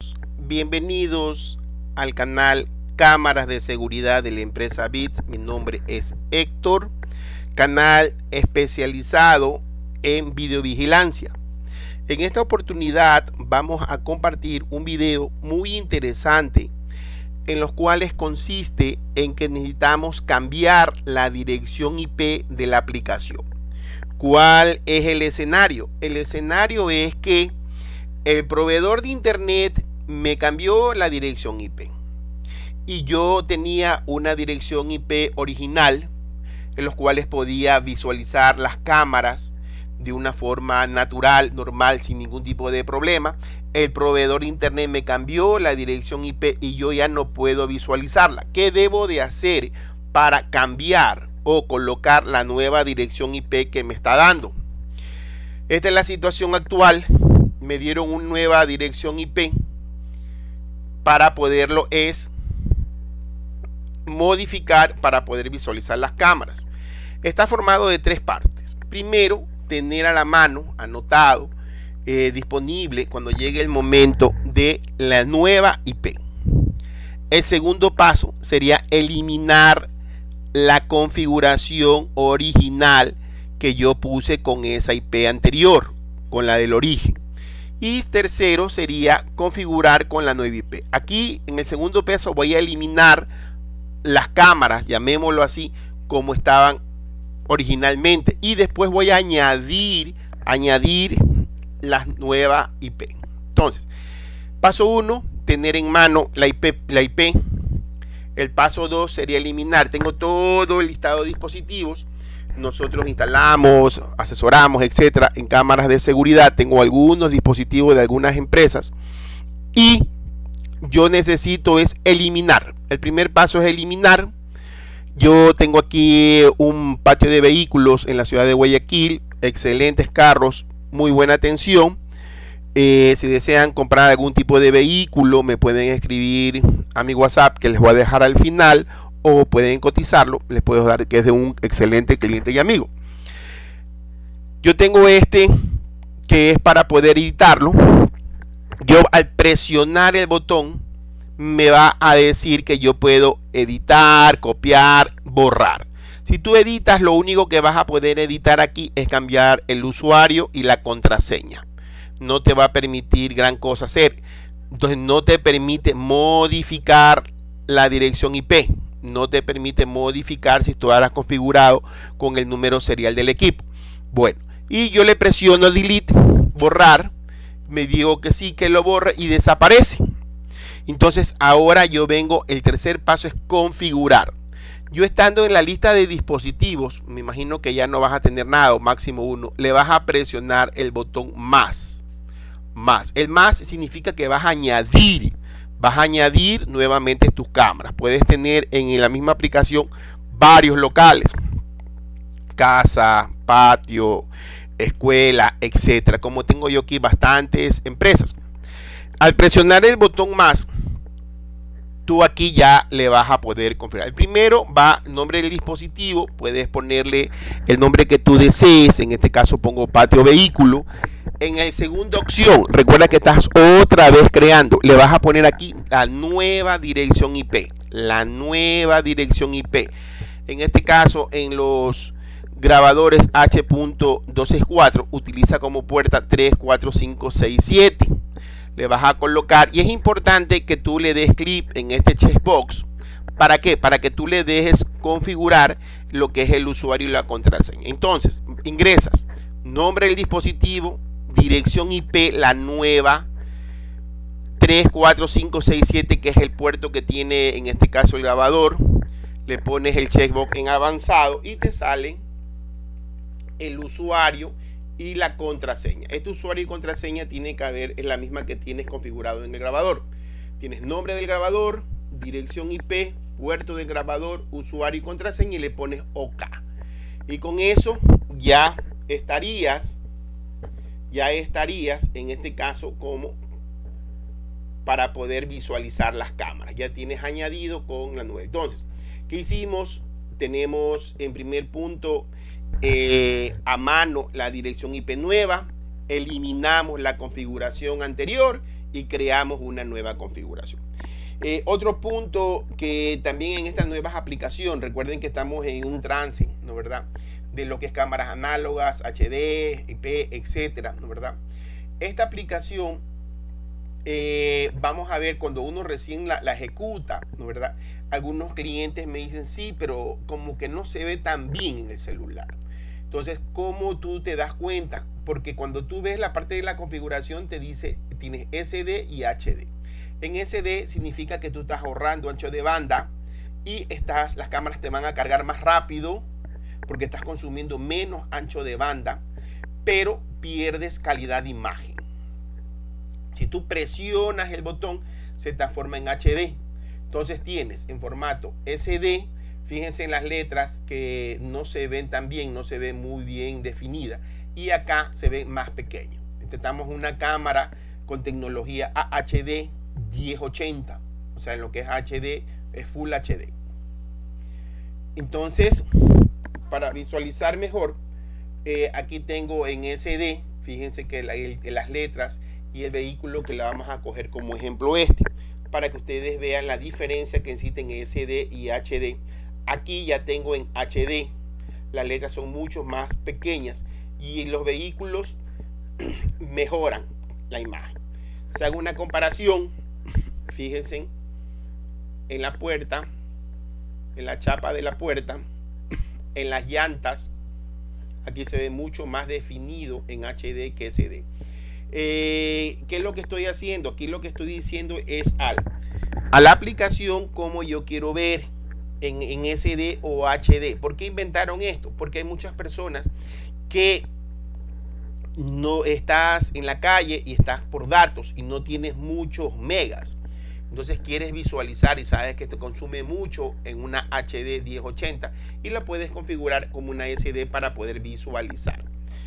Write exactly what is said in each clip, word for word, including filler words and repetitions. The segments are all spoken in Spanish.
Bienvenidos al canal Cámaras de Seguridad de la empresa Bits. Mi nombre es Héctor, canal especializado en videovigilancia. En esta oportunidad vamos a compartir un video muy interesante en los cuales consiste en que necesitamos cambiar la dirección I P de la aplicación. ¿Cuál es el escenario? El escenario es que el proveedor de internet me cambió la dirección I P y yo tenía una dirección I P original en los cuales podía visualizar las cámaras de una forma natural, normal, sin ningún tipo de problema. El proveedor de internet me cambió la dirección I P y yo ya no puedo visualizarla. ¿Qué debo de hacer para cambiar o colocar la nueva dirección I P que me está dando? Esta es la situación actual. Me dieron una nueva dirección I P. Para poderlo es modificar para poder visualizar las cámaras. Está formado de tres partes. Primero, tener a la mano, anotado, eh, disponible cuando llegue el momento de la nueva I P. El segundo paso sería eliminar la configuración original que yo puse con esa I P anterior, con la del origen. Y tercero sería configurar con la nueva I P. Aquí en el segundo paso voy a eliminar las cámaras, llamémoslo así, como estaban originalmente. Y después voy a añadir, añadir la nueva I P. Entonces, paso uno, tener en mano la I P, la I P. El paso dos sería eliminar. Tengo todo el listado de dispositivos. Nosotros instalamos, asesoramos, etcétera, en cámaras de seguridad. Tengo algunos dispositivos de algunas empresas y yo necesito es eliminar. El primer paso es eliminar. Yo tengo aquí un patio de vehículos en la ciudad de Guayaquil, excelentes carros, muy buena atención. Eh, si desean comprar algún tipo de vehículo, me pueden escribir a mi WhatsApp, que les voy a dejar al final, o pueden cotizarlo. Les puedo dar que es de un excelente cliente y amigo. Yo tengo este que es para poder editarlo. Yo al presionar el botón me va a decir que yo puedo editar, copiar, borrar. Si tú editas, lo único que vas a poder editar aquí es cambiar el usuario y la contraseña. No te va a permitir gran cosa hacer. Entonces no te permite modificar la dirección I P. No te permite modificar si tú has configurado con el número serial del equipo. Bueno, y yo le presiono delete, borrar. Me digo que sí, que lo borre y desaparece. Entonces ahora yo vengo, el tercer paso es configurar. Yo estando en la lista de dispositivos, me imagino que ya no vas a tener nada, o máximo uno, le vas a presionar el botón más. Más. El más significa que vas a añadir. Vas a añadir nuevamente tus cámaras. Puedes tener en la misma aplicación varios locales. Casa, patio, escuela, etcétera. Como tengo yo aquí bastantes empresas. Al presionar el botón más, tú aquí ya le vas a poder configurar. El primero va nombre del dispositivo. Puedes ponerle el nombre que tú desees. En este caso pongo patio vehículo. En la segunda opción, recuerda que estás otra vez creando. Le vas a poner aquí la nueva dirección I P. La nueva dirección I P. En este caso, en los grabadores H punto doscientos sesenta y cuatro, utiliza como puerta tres cuatro cinco seis siete. Le vas a colocar, y es importante que tú le des clic en este checkbox. ¿Para qué? Para que tú le dejes configurar lo que es el usuario y la contraseña. Entonces, ingresas nombre del dispositivo, dirección I P, la nueva tres cuatro cinco seis siete, que es el puerto que tiene en este caso el grabador. Le pones el checkbox en avanzado y te sale el usuario y la contraseña. Este usuario y contraseña tiene que haber, es la misma que tienes configurado en el grabador. Tienes nombre del grabador, dirección I P, puerto del grabador, usuario y contraseña, y le pones OK. Y con eso ya estarías ya estarías en este caso como para poder visualizar las cámaras. Ya tienes añadido con la nueva. Entonces, ¿qué hicimos? Tenemos en primer punto eh, a mano la dirección I P nueva, eliminamos la configuración anterior y creamos una nueva configuración. Eh, otro punto que también en estas nuevas aplicaciones, recuerden que estamos en un trance, ¿no verdad? De lo que es cámaras análogas, H D, I P, etcétera, ¿no verdad? Esta aplicación, eh, vamos a ver cuando uno recién la, la ejecuta, ¿no verdad? Algunos clientes me dicen, sí, pero como que no se ve tan bien en el celular. Entonces, ¿cómo tú te das cuenta? Porque cuando tú ves la parte de la configuración te dice, tienes S D y H D. En S D significa que tú estás ahorrando ancho de banda y estás, las cámaras te van a cargar más rápido porque estás consumiendo menos ancho de banda, pero pierdes calidad de imagen. Si tú presionas el botón, se transforma en H D. Entonces tienes en formato S D, fíjense en las letras que no se ven tan bien, no se ve muy bien definida, y acá se ve más pequeño. Intentamos una cámara con tecnología A H D diez ochenta, o sea, en lo que es H D es Full H D. Entonces, para visualizar mejor, eh, aquí tengo en S D, fíjense que la, el, las letras y el vehículo que la vamos a coger como ejemplo este, para que ustedes vean la diferencia que existe en S D y H D. Aquí ya tengo en H D, las letras son mucho más pequeñas y los vehículos mejoran la imagen. Se hago una comparación, fíjense en la puerta, en la chapa de la puerta, en las llantas, aquí se ve mucho más definido en H D que S D. Eh, ¿Qué es lo que estoy haciendo? Aquí lo que estoy diciendo es al, a la aplicación como yo quiero ver en, en S D o H D. ¿Por qué inventaron esto? Porque hay muchas personas que no estás en la calle y estás por datos y no tienes muchos megas. Entonces quieres visualizar y sabes que te consume mucho en una H D diez ochenta y la puedes configurar como una S D para poder visualizar.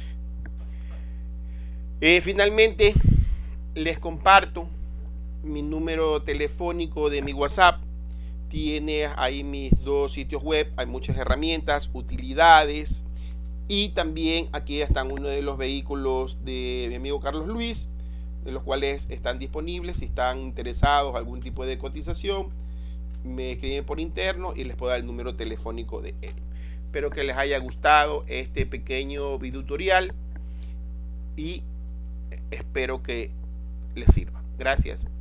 Eh, finalmente les comparto mi número telefónico de mi WhatsApp. Tiene ahí mis dos sitios web, hay muchas herramientas, utilidades, y también aquí están uno de los vehículos de mi amigo Carlos Luis, de los cuales están disponibles. Si están interesados en algún tipo de cotización, me escriben por interno y les puedo dar el número telefónico de él. Espero que les haya gustado este pequeño video tutorial y espero que les sirva. Gracias.